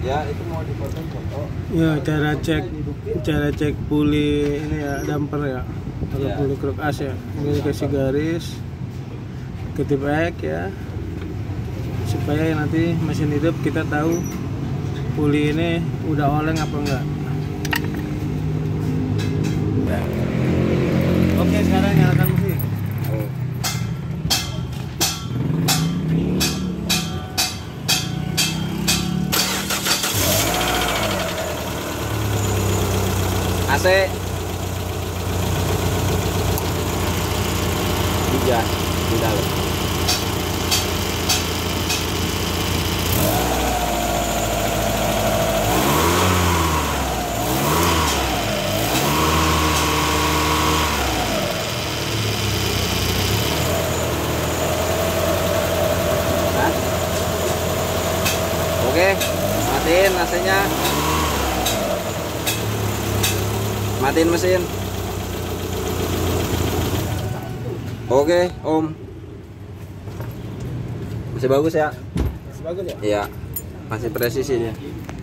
Ya, itu mau dipotong foto. Ya, cara cek puli ini ya, damper ya. Atau puli kruk as ya. Ini dikasih garis. Ketip X ya. Supaya nanti mesin hidup kita tahu puli ini udah oleng apa enggak. Oke, sekarang nyalakan mesin. AC digas di dalam. Oke, matiin AC-nya. Matiin mesin. Oke, Om. Masih bagus ya? Masih bagus ya? Iya. Masih presisi dia.